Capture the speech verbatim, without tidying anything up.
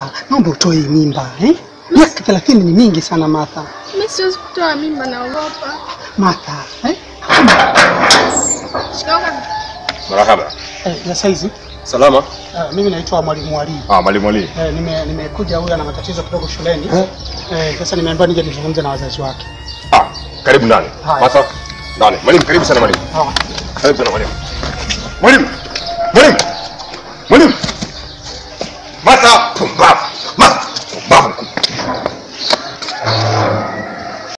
Naomba utoe mimba, eh? Miaka thelathini ni mingi sana Martha. Mimi siwezi kutoa mimba, naogopa. Martha, eh? Shikamoo. Marahaba. Eh, ya saizi? Salama. Uh, mimi naitwa Mwalimu Ali. Ah, Mwalimu Ali. Eh, nime nimekuja huyu ana matatizo kidogo shuleni. Eh, eh sasa nimeambiwa nije nizungumze na wazazi wake. Ah, karibu ndani. Martha, ndani. Mwalimu, karibu sana mwalimu. Ah. Karibu sana mwalimu. Mwalimu. Mwalimu.